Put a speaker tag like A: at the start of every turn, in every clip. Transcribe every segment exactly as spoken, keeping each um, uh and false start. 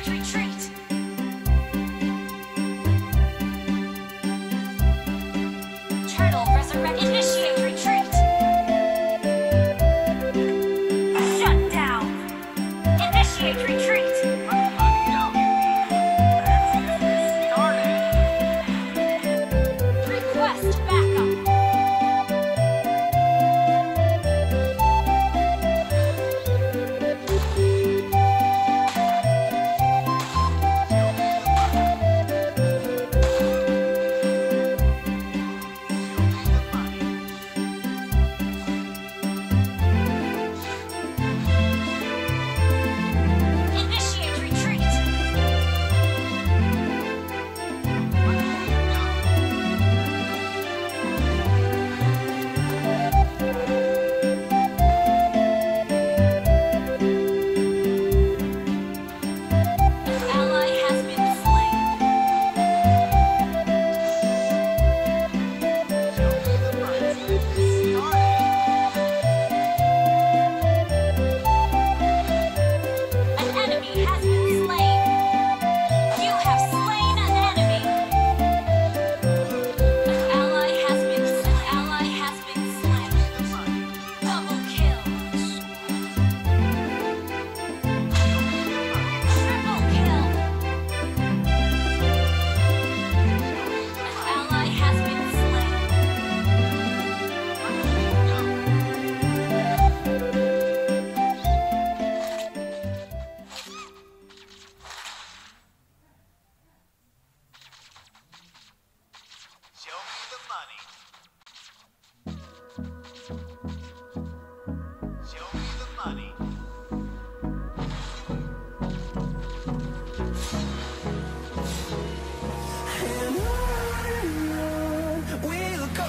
A: Initiate retreat. Turtle resurrect. Initiate retreat. Shut down. Initiate retreat. Request backup. Initiate retreat. Ally has been slain. An enemy has been slain. You have slain an enemy. An ally has been slain. Ally has been slain. Double kill. Triple kill. An ally has been slain.
B: Show me the money. Show me the money.
C: And on we'll go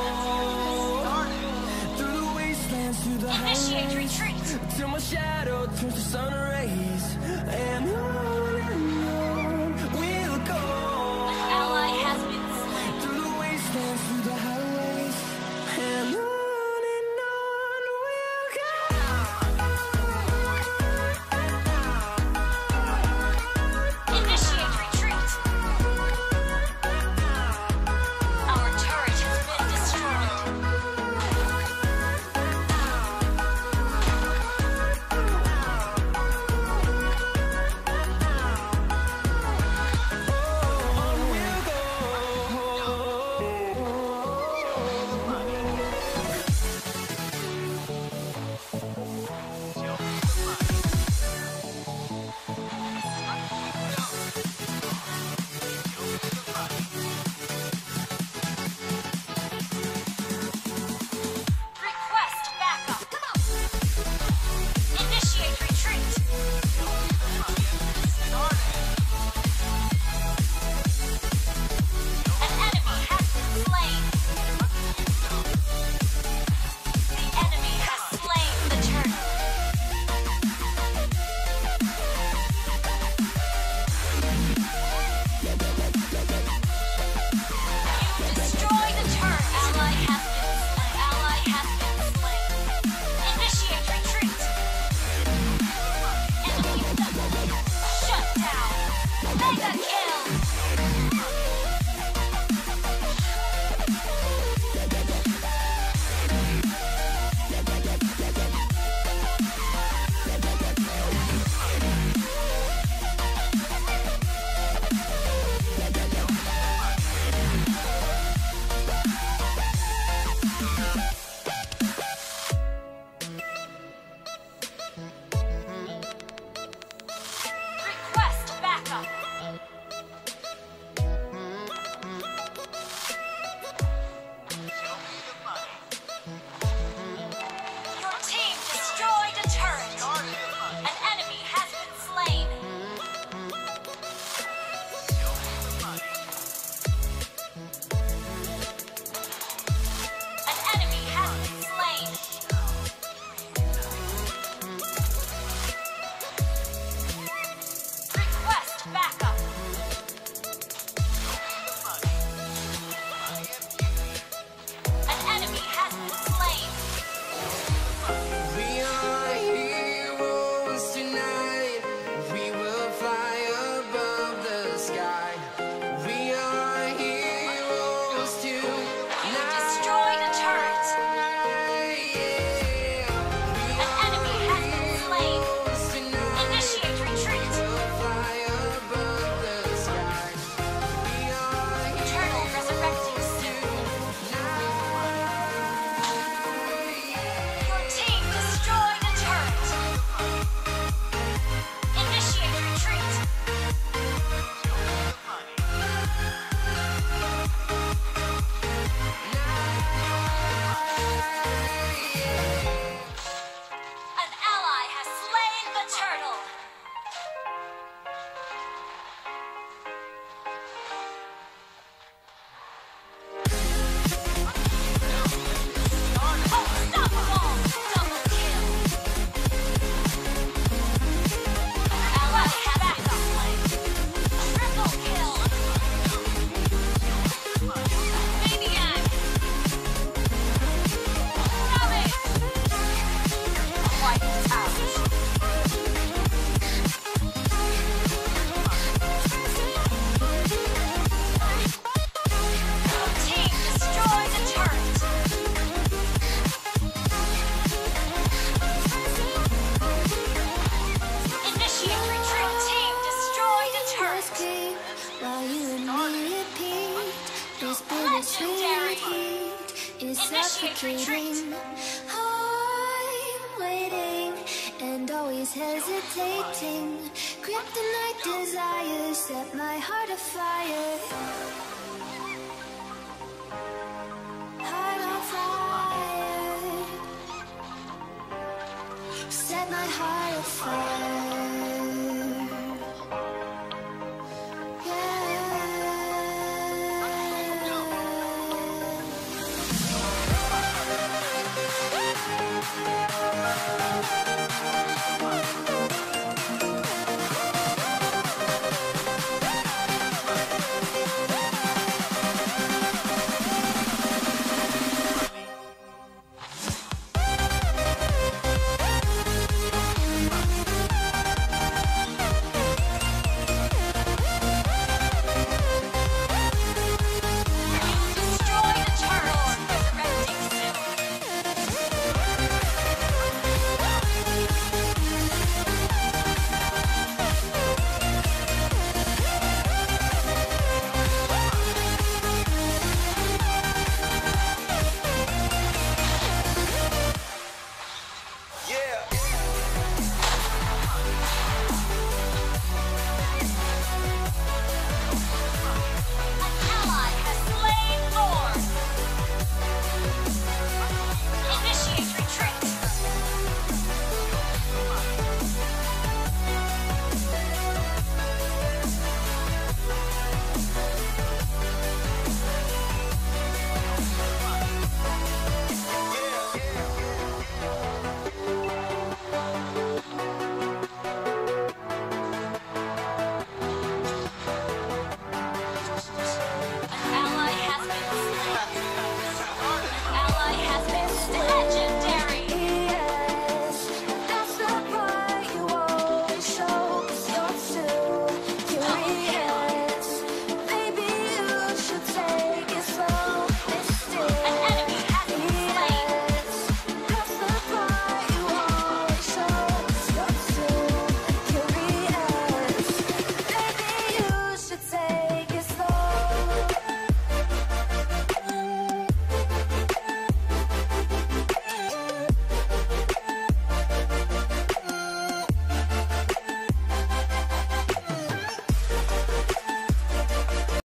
C: through the wastelands, through the
A: Initiate
C: highways,
A: retreat.
C: till my shadow turns to sun rays. And on and on we'll go
A: An ally has been slain.
C: through the wastelands, through the highways. And on and on we'll go.
A: Initiate retreat. Our turret has been destroyed. retreating. I'm waiting and always hesitating. Kryptonite desires set my heart afire. Heart on fire. Set my heart afire.